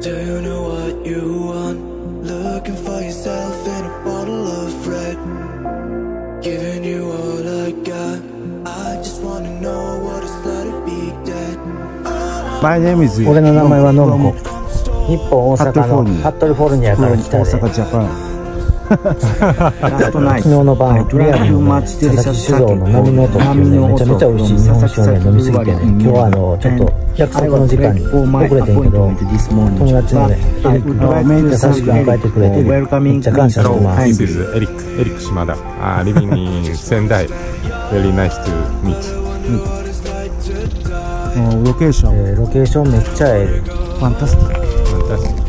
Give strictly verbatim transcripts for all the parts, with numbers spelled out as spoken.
Do you know what you want? Looking for yourself in a bottle of red. Giving you all I got. I just wanna know what it's like to be dead. My name is 俺の名前はノムコ。日本大阪のハットリフォルニアから来たで。 大阪ジャパン。 昨日の晩、リアルのね、佐々木酒造の波の音っていうね、めちゃめちゃ美味しい日本酒をね、飲みすぎてね、今日はあの、ちょっと約束の時間に遅れてんけど、友達のね、エリックが優しく迎えてくれて、めっちゃ感謝してます。 This is Eric, Eric Shimada, uh, living in Sendai. Very nice to meet you. ロケーション、 えー、ロケーションめっちゃええ。 ファンタスティック。 Fantastic.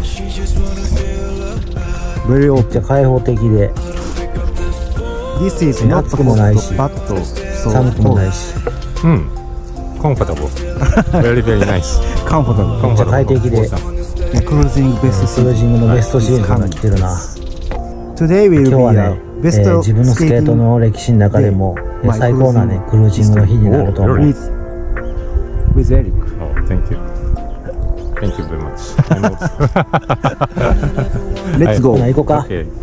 めっちゃ開放的で、暑くもないし、寒くもないし。 うん。Comfortable. Very very nice. Comfortable. めっちゃ快適で、 クルージングベストシーズン。 クルージングのベストシーズンが来てるな。 Today will be 今日はね、えー、自分のスケートの歴史の中でも最高なね、クルージングの日になると思う。 With Eric. Oh, thank you. Thank you very much. Let's go. 行こうか。 Okay.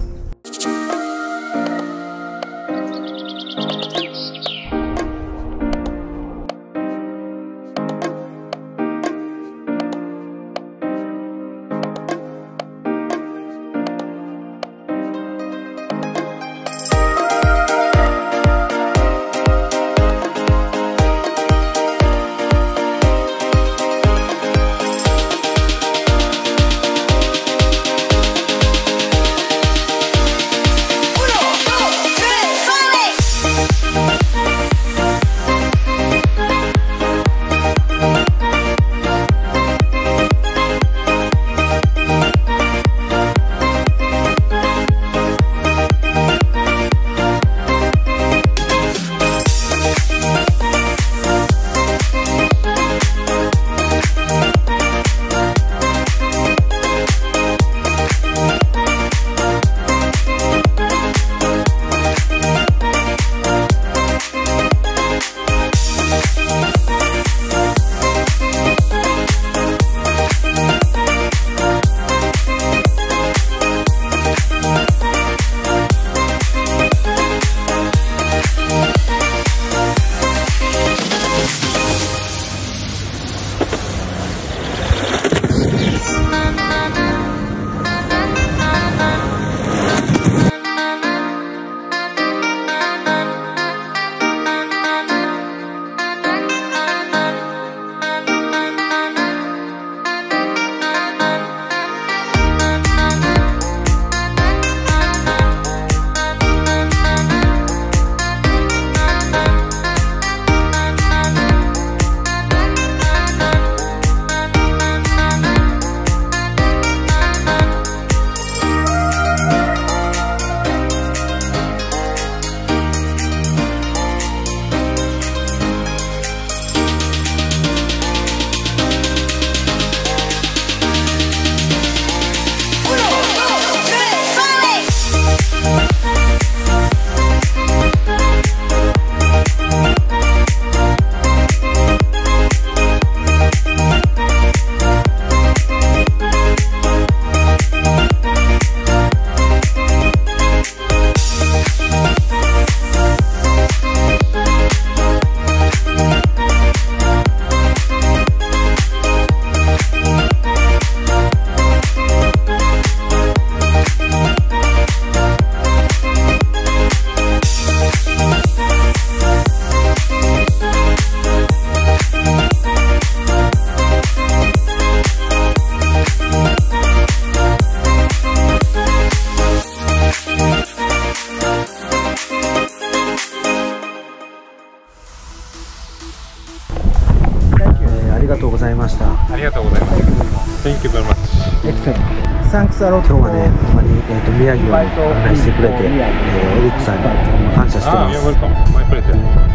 Thank you very much. Excellent. Thanks a lot. 今日はね、ほんまに、えー、と宮城を案内してくれて、えー、エリックさんに感謝してます。 Ah, you're welcome. My pleasure.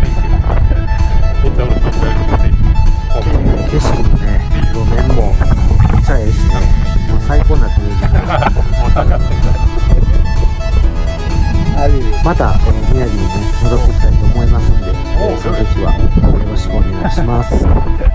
Thank you. It's also very good. 景色もね、路面もめっちゃええしね、もう最高なクルージング。また、えー、宮城にね、戻ってきたいと思いますんで、えー、その時はよろしくお願いします。